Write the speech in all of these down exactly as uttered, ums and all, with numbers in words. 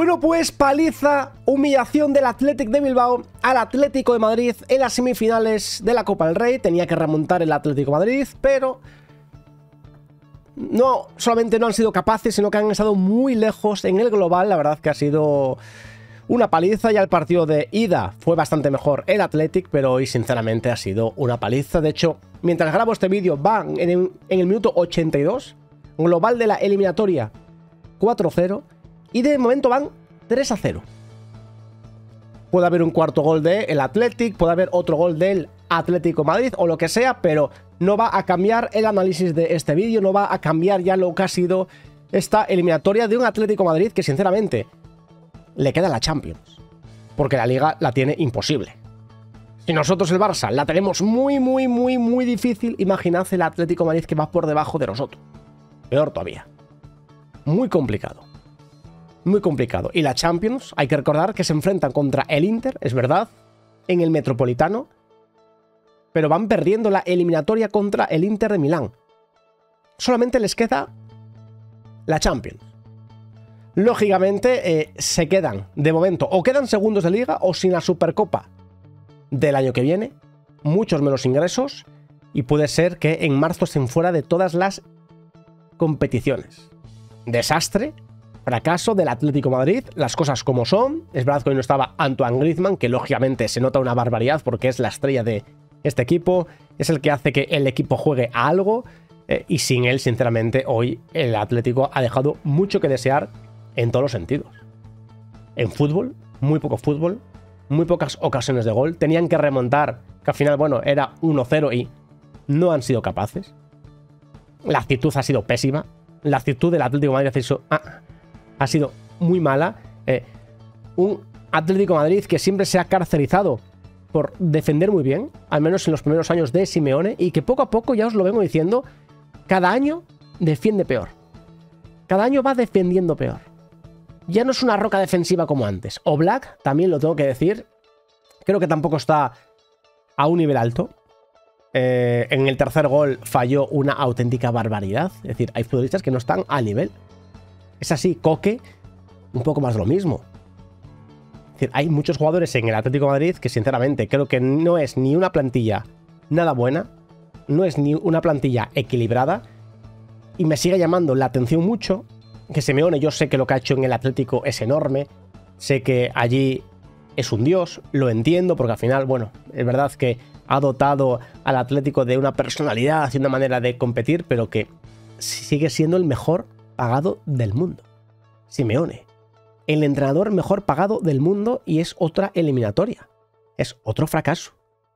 Bueno, pues paliza, humillación del Athletic de Bilbao al Atlético de Madrid en las semifinales de la Copa del Rey. Tenía que remontar el Atlético de Madrid, pero no solamente no han sido capaces, sino que han estado muy lejos en el global. La verdad que ha sido una paliza. Ya el partido de ida fue bastante mejor el Athletic, pero hoy sinceramente ha sido una paliza. De hecho, mientras grabo este vídeo van en el, en el minuto ochenta y dos, global de la eliminatoria cuatro cero. Y de momento van tres a cero. Puede haber un cuarto gol del Athletic, puede haber otro gol del Atlético de Madrid o lo que sea, pero no va a cambiar el análisis de este vídeo, no va a cambiar ya lo que ha sido esta eliminatoria de un Atlético de Madrid que sinceramente le queda la Champions, porque la Liga la tiene imposible. Si nosotros el Barça la tenemos muy, muy, muy, muy difícil, imaginad el Atlético de Madrid que va por debajo de nosotros. Peor todavía. Muy complicado. Muy complicado. Y la Champions, hay que recordar que se enfrentan contra el Inter, es verdad, en el Metropolitano, pero van perdiendo la eliminatoria contra el Inter de Milán. Solamente les queda la Champions. Lógicamente, eh, se quedan, de momento, o quedan segundos de liga o sin la Supercopa del año que viene, muchos menos ingresos, y puede ser que en marzo estén fuera de todas las competiciones. Desastre. Fracaso del Atlético de Madrid, las cosas como son. Es verdad que hoy no estaba Antoine Griezmann, que lógicamente se nota una barbaridad porque es la estrella de este equipo, es el que hace que el equipo juegue a algo, eh, y sin él, sinceramente, hoy el Atlético ha dejado mucho que desear en todos los sentidos. En fútbol, muy poco fútbol, muy pocas ocasiones de gol, tenían que remontar, que al final, bueno, era uno cero y no han sido capaces. La actitud ha sido pésima, la actitud del Atlético de Madrid ha sido... Ah, ha sido muy mala. Eh, un Atlético de Madrid que siempre se ha caracterizado por defender muy bien, al menos en los primeros años de Simeone, y que poco a poco, ya os lo vengo diciendo, cada año defiende peor. Cada año va defendiendo peor. Ya no es una roca defensiva como antes. Oblak, también lo tengo que decir, creo que tampoco está a un nivel alto. Eh, en el tercer gol falló una auténtica barbaridad. Es decir, hay futbolistas que no están al nivel. Es así, Coque, un poco más lo mismo. Es decir, hay muchos jugadores en el Atlético de Madrid que sinceramente creo que no es ni una plantilla nada buena, no es ni una plantilla equilibrada, y me sigue llamando la atención mucho que Simeone, yo sé que lo que ha hecho en el Atlético es enorme, sé que allí es un dios, lo entiendo, porque al final, bueno, es verdad que ha dotado al Atlético de una personalidad y una manera de competir, pero que sigue siendo el mejor pagado del mundo. Simeone, el entrenador mejor pagado del mundo, y es otra eliminatoria. Es otro fracaso.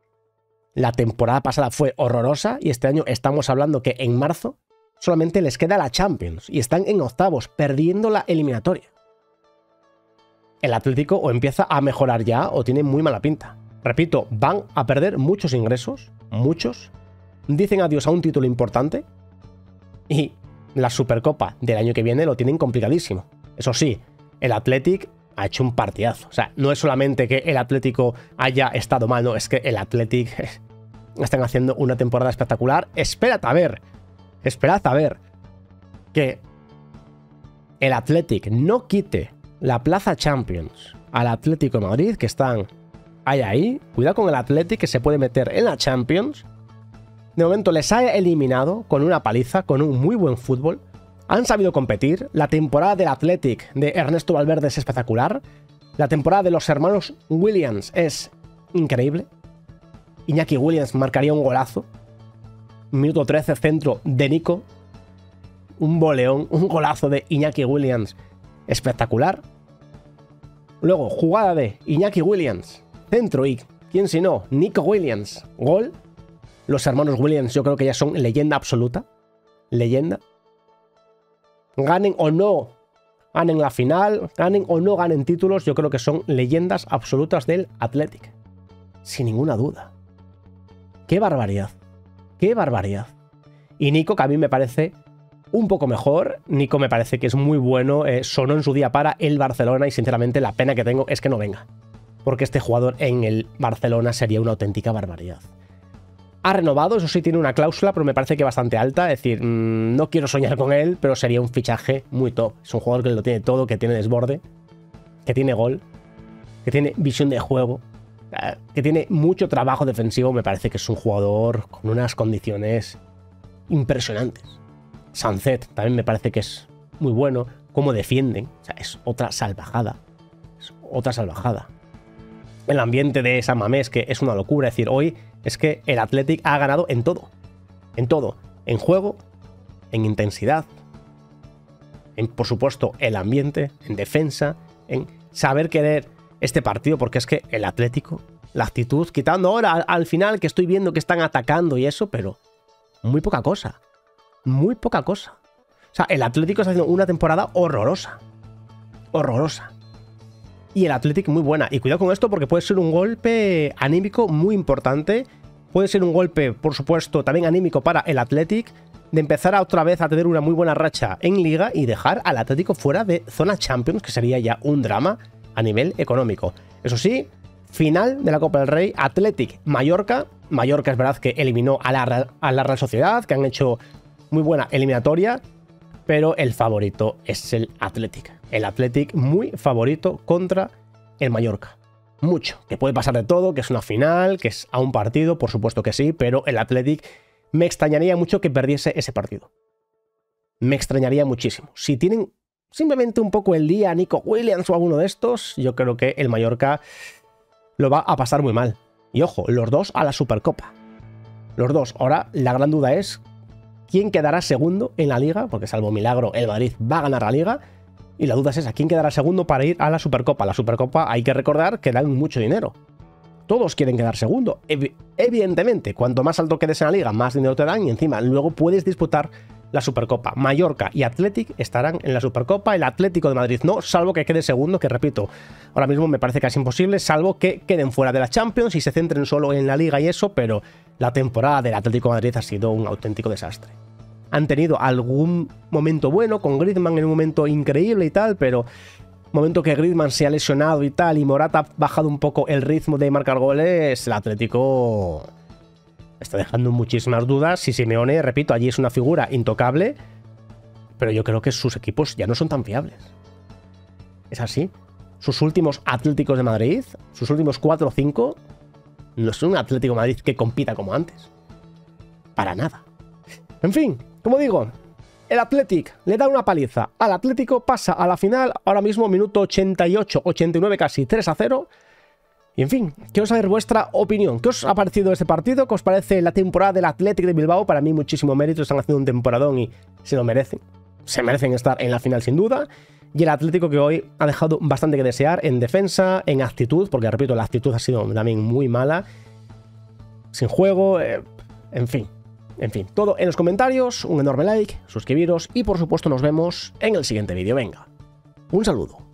La temporada pasada fue horrorosa y este año estamos hablando que en marzo solamente les queda la Champions y están en octavos, perdiendo la eliminatoria. El Atlético o empieza a mejorar ya o tiene muy mala pinta. Repito, van a perder muchos ingresos, muchos. Dicen adiós a un título importante y la Supercopa del año que viene lo tienen complicadísimo. Eso sí, el Athletic ha hecho un partidazo. O sea, no es solamente que el Atlético haya estado mal, no, es que el Athletic están haciendo una temporada espectacular. Esperad a ver, esperad a ver que el Athletic no quite la plaza Champions al Atlético de Madrid, que están ahí, ahí. Cuidado con el Athletic, que se puede meter en la Champions. De momento les ha eliminado con una paliza, con un muy buen fútbol. Han sabido competir. La temporada del Athletic de Ernesto Valverde es espectacular. La temporada de los hermanos Williams es increíble. Iñaki Williams marcaría un golazo. Minuto trece, centro de Nico. Un boleón, un golazo de Iñaki Williams espectacular. Luego, jugada de Iñaki Williams, centro, y quién si no, Nico Williams, gol. Los hermanos Williams yo creo que ya son leyenda absoluta. Leyenda. Ganen o no ganen la final, ganen o no ganen títulos, yo creo que son leyendas absolutas del Athletic. Sin ninguna duda. ¡Qué barbaridad! ¡Qué barbaridad! Y Nico, que a mí me parece un poco mejor. Nico me parece que es muy bueno. Eh, sonó en su día para el Barcelona y sinceramente la pena que tengo es que no venga. Porque este jugador en el Barcelona sería una auténtica barbaridad. Ha renovado, eso sí, tiene una cláusula, pero me parece que bastante alta. Es decir, mmm, no quiero soñar con él, pero sería un fichaje muy top. Es un jugador que lo tiene todo, que tiene desborde. que tiene gol, que tiene visión de juego, que tiene mucho trabajo defensivo, me parece que es un jugador con unas condiciones impresionantes. Sancet también me parece que es muy bueno, cómo defienden, o sea, es otra salvajada, es otra salvajada. El ambiente de San Mamés, que es una locura, es decir, hoy es que el Athletic ha ganado en todo, en todo, en juego, en intensidad, en, por supuesto, el ambiente, en defensa, en saber querer este partido, porque es que el Atlético, la actitud, quitando ahora al, al final que estoy viendo que están atacando y eso, pero muy poca cosa, muy poca cosa. O sea, el Atlético está haciendo una temporada horrorosa, horrorosa. Y el Atlético muy buena. Y cuidado con esto porque puede ser un golpe anímico muy importante. Puede ser un golpe, por supuesto, también anímico para el Athletic, de empezar a otra vez a tener una muy buena racha en Liga y dejar al Atlético fuera de zona Champions, que sería ya un drama a nivel económico. Eso sí, final de la Copa del Rey, Athletic Mallorca. Mallorca es verdad que eliminó a la, a la Real Sociedad, que han hecho muy buena eliminatoria, pero el favorito es el Athletic. El Athletic muy favorito contra el Mallorca. Mucho, que puede pasar de todo, que es una final, que es a un partido, por supuesto que sí, pero el Athletic me extrañaría mucho que perdiese ese partido. Me extrañaría muchísimo. Si tienen simplemente un poco el día Nico Williams o alguno de estos, yo creo que el Mallorca lo va a pasar muy mal. Y ojo, los dos a la Supercopa. Los dos. Ahora, la gran duda es quién quedará segundo en la Liga, porque salvo milagro, el Madrid va a ganar la Liga. Y la duda es esa, ¿quién quedará segundo para ir a la Supercopa? La Supercopa hay que recordar que dan mucho dinero. Todos quieren quedar segundo. Ev evidentemente, cuanto más alto quedes en la Liga, más dinero te dan y encima luego puedes disputar la Supercopa. Mallorca y Athletic estarán en la Supercopa, el Atlético de Madrid no, salvo que quede segundo, que repito, ahora mismo me parece casi imposible, salvo que queden fuera de la Champions y se centren solo en la Liga y eso, pero la temporada del Atlético de Madrid ha sido un auténtico desastre. Han tenido algún momento bueno, con Griezmann en un momento increíble y tal, pero momento que Griezmann se ha lesionado y tal, y Morata ha bajado un poco el ritmo de marcar goles, el Atlético está dejando muchísimas dudas. Y Simeone, repito, allí es una figura intocable, pero yo creo que sus equipos ya no son tan fiables. Es así. Sus últimos Atléticos de Madrid, sus últimos cuatro o cinco, no es un Atlético de Madrid que compita como antes. Para nada. En fin, como digo, el Athletic le da una paliza al Atlético, pasa a la final, ahora mismo minuto ochenta y ocho, ochenta y nueve casi, tres a cero. Y en fin, quiero saber vuestra opinión. ¿Qué os ha parecido este partido? ¿Qué os parece la temporada del Athletic de Bilbao? Para mí muchísimo mérito, están haciendo un temporadón y se lo merecen. Se merecen estar en la final sin duda. Y el Atlético que hoy ha dejado bastante que desear en defensa, en actitud, porque repito, la actitud ha sido también muy mala. Sin juego, eh, en fin. En fin, todo en los comentarios, un enorme like, suscribiros y por supuesto nos vemos en el siguiente vídeo. Venga, un saludo.